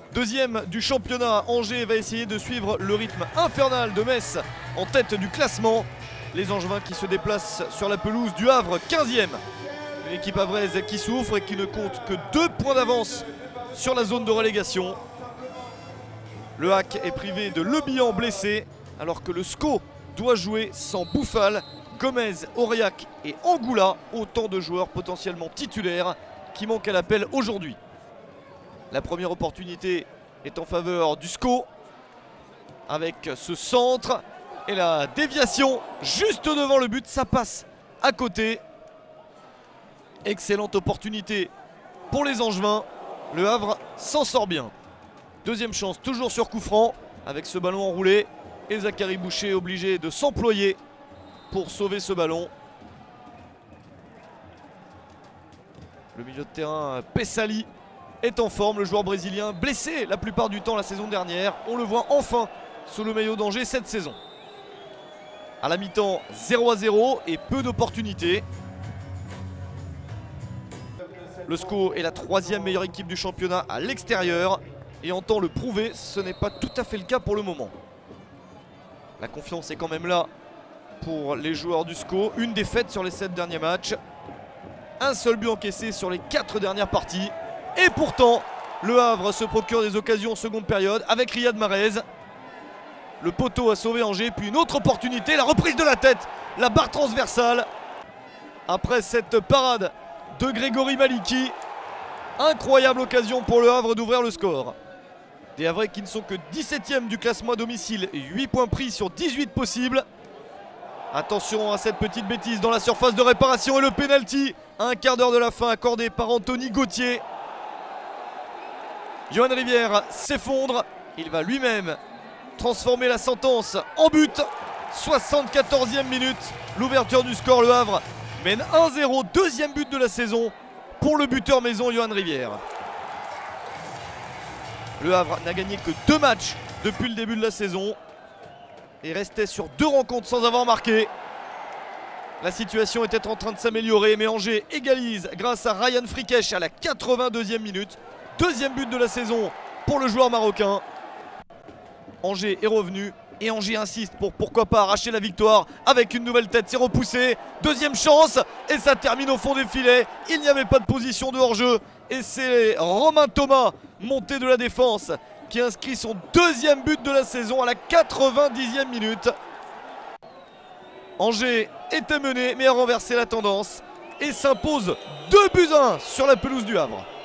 Deuxième du championnat, Angers va essayer de suivre le rythme infernal de Metz en tête du classement. Les Angevins qui se déplacent sur la pelouse du Havre, 15e. Une équipe havraise qui souffre et qui ne compte que 2 points d'avance sur la zone de relégation. Le HAC est privé de Le Bihan blessé, alors que le SCO doit jouer sans Bouffal, Gomez, Aurillac et Angoula, autant de joueurs potentiellement titulaires qui manquent à l'appel aujourd'hui. La première opportunité est en faveur du SCO, avec ce centre et la déviation juste devant le but, ça passe à côté. Excellente opportunité pour les Angevins, le Havre s'en sort bien. Deuxième chance, toujours sur coup franc, avec ce ballon enroulé. Et Zachary Boucher obligé de s'employer pour sauver ce ballon. Le milieu de terrain, Pessali, est en forme. Le joueur brésilien, blessé la plupart du temps la saison dernière. On le voit enfin sous le maillot d'Angers cette saison. À la mi-temps, 0-0 et peu d'opportunités. Le SCO est la 3e meilleure équipe du championnat à l'extérieur. Et entend le prouver, ce n'est pas tout à fait le cas pour le moment. La confiance est quand même là pour les joueurs du SCO. Une défaite sur les 7 derniers matchs. Un seul but encaissé sur les 4 dernières parties. Et pourtant, le Havre se procure des occasions en seconde période avec Riyad Mahrez. Le poteau a sauvé Angers, puis une autre opportunité, la reprise de la tête, la barre transversale. Après cette parade de Grégory Maliki, incroyable occasion pour le Havre d'ouvrir le score. Des Havrais qui ne sont que 17e du classement à domicile, 8 points pris sur 18 possibles. Attention à cette petite bêtise dans la surface de réparation et le pénalty à un quart d'heure de la fin accordé par Anthony Gauthier. Yohan Rivière s'effondre, il va lui-même transformer la sentence en but. 74e minute, l'ouverture du score, le Havre mène 1-0, deuxième but de la saison pour le buteur maison Yohan Rivière. Le Havre n'a gagné que 2 matchs depuis le début de la saison et restait sur 2 rencontres sans avoir marqué. La situation était en train de s'améliorer, mais Angers égalise grâce à Ryan Frikesh à la 82e minute. Deuxième but de la saison pour le joueur marocain. Angers est revenu et Angers insiste pour pourquoi pas arracher la victoire avec une nouvelle tête. C'est repoussé, deuxième chance et ça termine au fond des filets. Il n'y avait pas de position de hors-jeu et c'est Romain Thomas, monté de la défense, qui inscrit son deuxième but de la saison à la 90e minute. Angers était mené mais a renversé la tendance et s'impose 2-1 sur la pelouse du Havre.